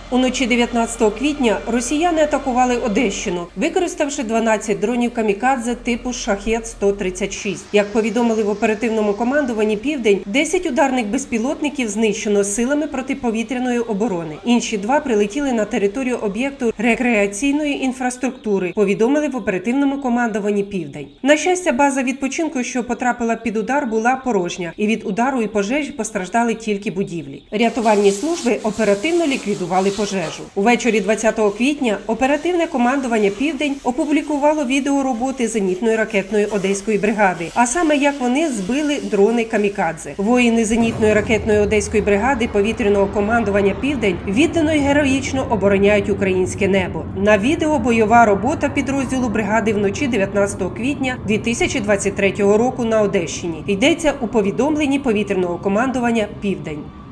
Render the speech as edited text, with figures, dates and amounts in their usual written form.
Уночі 19 квітня росіяни атакували Одещину, використавши 12 дронів камікадзе типу «Шахед-136». Як повідомили в оперативному командуванні «Південь», 10 ударних безпілотників знищено силами протиповітряної оборони. Інші 2 прилетіли на територію об'єкту рекреаційної інфраструктури, повідомили в оперативному командуванні «Південь». На щастя, база відпочинку, що потрапила під удар, була порожня, і від удару і пожежі постраждали тільки будівлі. Рятувальні служби оперативно ліквідували пожежу. Увечері 20 квітня оперативне командування «Південь» опублікувало відео роботи зенітної ракетної Одеської бригади, а саме як вони збили дрони камікадзе. Воїни зенітної ракетної Одеської бригади повітряного командування «Південь» віддано і героїчно обороняють українське небо. На відео бойова робота підрозділу бригади вночі 19 квітня 2023 року на Одещині. Йдеться у повідомленні повітряного командування «Південь».